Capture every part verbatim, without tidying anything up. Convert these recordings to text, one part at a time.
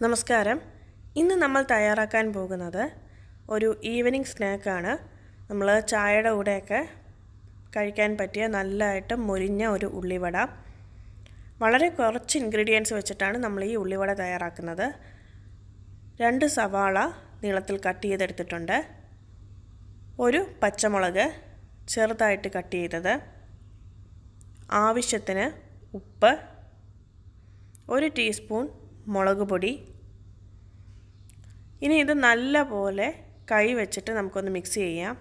നമസ്കാരം. ഇന്ന് നമ്മൾ തയ്യാറാക്കാൻ പോകുന്നത് ഒരു ഈവനിംഗ് സ്നാക്കാണ്. നമ്മൾ ചായയുടെ കൂടെയൊക്കെ കഴിക്കാൻ പറ്റിയ നല്ലതായിട്ട് മൊരിഞ്ഞ ഒരു ഉള്ളിവട. വളരെ കുറച്ച് ഇൻഗ്രീഡിയൻസ് വെച്ചിട്ടാണ് നമ്മൾ ഈ ഉള്ളിവട തയ്യാറാക്കുന്നത്. രണ്ട് സവാള നീളത്തിൽ കട്ട് ചെയ്തെടുത്തിട്ടുണ്ട്. ഒരു പച്ചമുളക് ചെറുതായിട്ട് കട്ട് ചെയ്തത്, ആവശ്യത്തിന് ഉപ്പ്, ഒരു ടീസ്പൂൺ മുളക് പൊടി. ഇനി ഇത് നല്ലപോലെ കൈ വെച്ചിട്ട് നമുക്കൊന്ന് മിക്സ് ചെയ്യാം.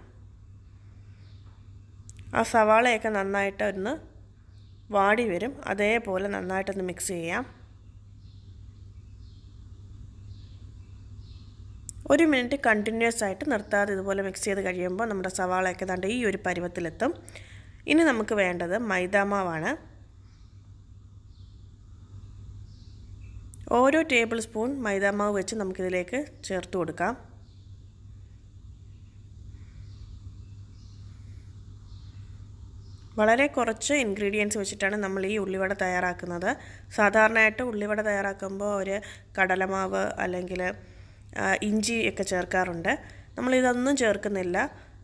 ആ സവാളയൊക്കെ നന്നായിട്ട് ഒന്ന് വാടി വരും, അതേപോലെ നന്നായിട്ടൊന്ന് മിക്സ് ചെയ്യാം. ഒരു മിനിറ്റ് കണ്ടിന്യൂസ് ആയിട്ട് നിർത്താതെ ഇതുപോലെ മിക്സ് ചെയ്ത് കഴിയുമ്പോൾ നമ്മുടെ സവാളയൊക്കെ ദാണ്ട് ഈ ഒരു പരുവത്തിലെത്തും. ഇനി നമുക്ക് വേണ്ടത് മൈദാമാവാണ്. ഓരോ ടേബിൾ സ്പൂൺ മൈദാമാവ് വെച്ച് നമുക്കിതിലേക്ക് ചേർത്ത് കൊടുക്കാം. വളരെ കുറച്ച് ഇൻഗ്രീഡിയൻസ് വെച്ചിട്ടാണ് നമ്മൾ ഈ ഉള്ളിവട തയ്യാറാക്കുന്നത്. സാധാരണയായിട്ട് ഉള്ളിവട തയ്യാറാക്കുമ്പോൾ ഒരു കടലമാവ് അല്ലെങ്കിൽ ഇഞ്ചി ഒക്കെ ചേർക്കാറുണ്ട്. നമ്മളിതൊന്നും ചേർക്കുന്നില്ല.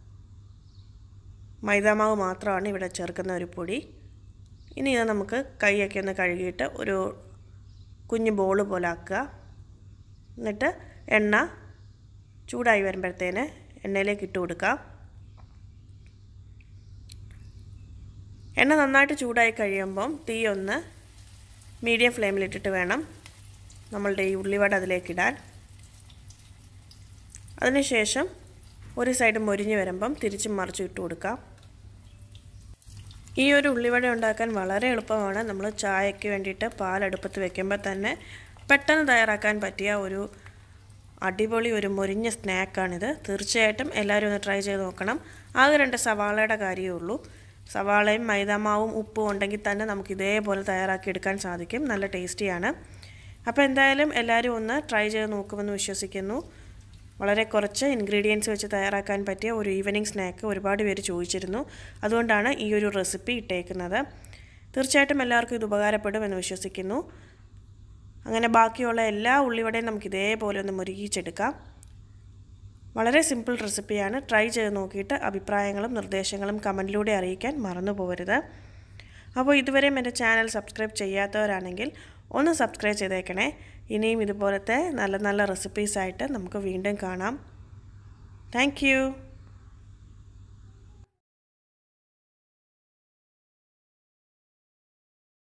മൈദാമാവ് മാത്രമാണ് ഇവിടെ ചേർക്കുന്ന ഒരു പൊടി. ഇനി ഇത് നമുക്ക് കൈയൊക്കെ ഒന്ന് കഴുകിയിട്ട് ഒരു കുഞ്ഞു ബോൾ പോലെ ആക്കുക. എന്നിട്ട് എണ്ണ ചൂടായി വരുമ്പോഴത്തേന് എണ്ണയിലേക്ക് ഇട്ട് കൊടുക്കുക. എണ്ണ നന്നായിട്ട് ചൂടായി കഴിയുമ്പം തീ ഒന്ന് മീഡിയം ഫ്ലെയിമിലിട്ടിട്ട് വേണം നമ്മളുടെ ഈ ഉള്ളിവട അതിലേക്കിടാൻ. അതിനുശേഷം ഒരു സൈഡ് മൊരിഞ്ഞ് വരുമ്പം തിരിച്ചും മറിച്ചും ഇട്ട് കൊടുക്കാം. ഈ ഒരു ഉള്ളിവട ഉണ്ടാക്കാൻ വളരെ എളുപ്പമാണ്. നമ്മൾ ചായയ്ക്ക് വേണ്ടിയിട്ട് പാലടുപ്പത്ത് വെക്കുമ്പോൾ തന്നെ പെട്ടെന്ന് തയ്യാറാക്കാൻ പറ്റിയ ഒരു അടിപൊളി ഒരു മൊരിഞ്ഞ സ്നാക്കാണിത്. തീർച്ചയായിട്ടും എല്ലാവരും ഒന്ന് ട്രൈ ചെയ്ത് നോക്കണം. ആകെ രണ്ട് സവാളയുടെ കാര്യമേ ഉള്ളൂ. സവാളയും മൈദാമാവും ഉപ്പും ഉണ്ടെങ്കിൽ തന്നെ നമുക്ക് ഇതേപോലെ തയ്യാറാക്കി എടുക്കാൻ സാധിക്കും. നല്ല ടേസ്റ്റിയാണ്. അപ്പോൾ എന്തായാലും എല്ലാവരും ഒന്ന് ട്രൈ ചെയ്ത് നോക്കുമെന്ന് വിശ്വസിക്കുന്നു. വളരെ കുറച്ച് ഇൻഗ്രീഡിയൻസ് വെച്ച് തയ്യാറാക്കാൻ പറ്റിയ ഒരു ഈവനിംഗ് സ്നാക്ക് ഒരുപാട് പേര് ചോദിച്ചിരുന്നു. അതുകൊണ്ടാണ് ഈ ഒരു റെസിപ്പി ഇട്ടേക്കുന്നത്. തീർച്ചയായിട്ടും എല്ലാവർക്കും ഇത് ഉപകാരപ്പെടുമെന്ന് വിശ്വസിക്കുന്നു. അങ്ങനെ ബാക്കിയുള്ള എല്ലാ ഉള്ളിവടയും നമുക്ക് ഇതേപോലെ ഒന്ന് മുരിയിച്ചെടുക്കാം. വളരെ സിമ്പിൾ റെസിപ്പിയാണ്. ട്രൈ ചെയ്ത് നോക്കിയിട്ട് അഭിപ്രായങ്ങളും നിർദ്ദേശങ്ങളും കമൻറ്റിലൂടെ അറിയിക്കാൻ മറന്നു പോകരുത്. അപ്പോൾ ഇതുവരെയും എൻ്റെ ചാനൽ സബ്സ്ക്രൈബ് ചെയ്യാത്തവരാണെങ്കിൽ ഒന്ന് സബ്സ്ക്രൈബ് ചെയ്തേക്കണേ. ഇനിയും ഇതുപോലത്തെ നല്ല നല്ല റെസിപ്പീസായിട്ട് നമുക്ക് വീണ്ടും കാണാം. Thank U.